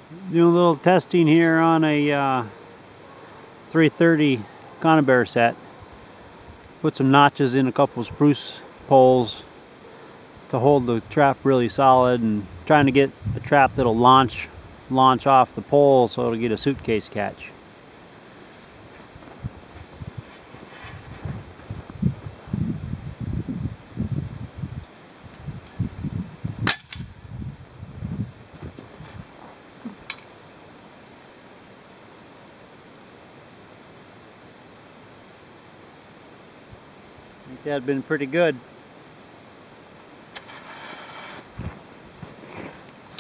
Doing a little testing here on a 330 conibear set. Put some notches in a couple of spruce poles to hold the trap really solid, and trying to get a trap that'll launch off the pole so it'll get a suitcase catch. I think that'd been pretty good.